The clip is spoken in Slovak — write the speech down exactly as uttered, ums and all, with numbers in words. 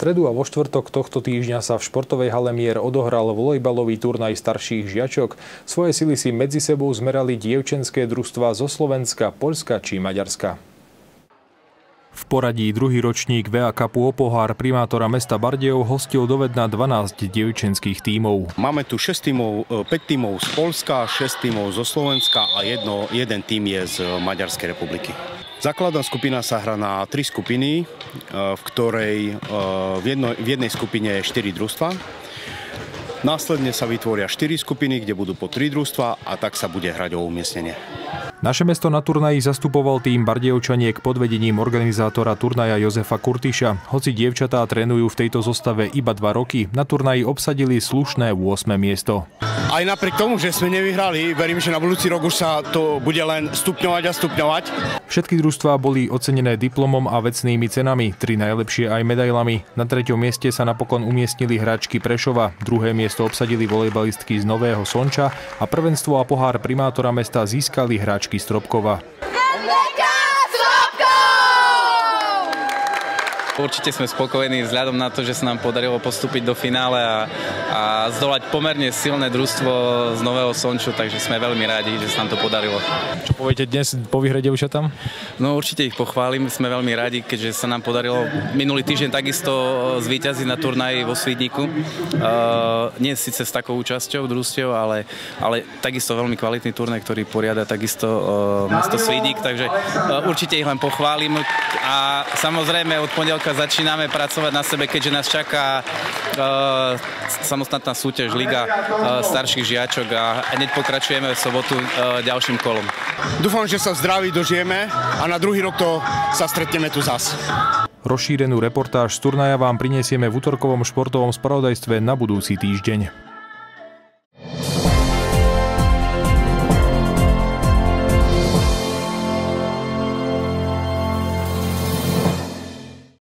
stredu a vo štvrtok tohto týždňa sa v športovej hale Mier odohral volejbalový turnaj starších žiačok. Svoje sily si medzi sebou zmerali dievčenské družstvá zo Slovenska, Poľska či Maďarska. V poradí druhý ročník vé á Cupu o pohár primátora mesta Bardejov hostil dovedna dvanásť dievčenských tímov. Máme tu šesť tímov, päť tímov z Poľska, šesť tímov zo Slovenska a jedno, jeden tím je z Maďarskej republiky. Základná skupina sa hrá na tri skupiny, v ktorej v, jedno, v jednej skupine je štyri družstva. Následne sa vytvoria štyri skupiny, kde budú po tri družstva a tak sa bude hrať o umiestnenie. Naše mesto na turnaji zastupoval tým Bardejovčaniek pod vedením organizátora turnaja Jozefa Kurtiša. Hoci dievčatá trénujú v tejto zostave iba dva roky, na turnaji obsadili slušné ôsme miesto. Aj napriek tomu, že sme nevyhrali, verím, že na budúci rok už sa to bude len stupňovať a stupňovať. Všetky družstvá boli ocenené diplomom a vecnými cenami, tri najlepšie aj medailami. Na treťom mieste sa napokon umiestnili hráčky Prešova, druhé miesto obsadili volejbalistky z Nového Sonča a prvenstvo a pohár primátora mesta získali hráčky z Trobkova. Určite sme spokojení vzhľadom na to, že sa nám podarilo postúpiť do finále a, a zdolať pomerne silné družstvo z Nového Sonču, takže sme veľmi rádi, že sa nám to podarilo. Čo poviete dnes po výhre dievčatám? No určite ich pochválim, sme veľmi radi, keďže sa nám podarilo minulý týždeň takisto zvíťaziť na turnaji vo Svídniku. Uh, nie síce s takou účasťou družstiev, ale, ale takisto veľmi kvalitný turnaj, ktorý poriada takisto uh, mesto Svídnik, takže uh, určite ich len pochválim a samozrejme od pondelka začíname pracovať na sebe, keďže nás čaká uh, samostatná súťaž Liga uh, starších žiačok a hneď pokračujeme v sobotu uh, ďalším kolom. Dúfam, že sa zdraví dožijeme a na druhý rok to sa stretneme tu zas. Rozšírenú reportáž z turnaja vám prinesieme v utorkovom športovom spravodajstve na budúci týždeň.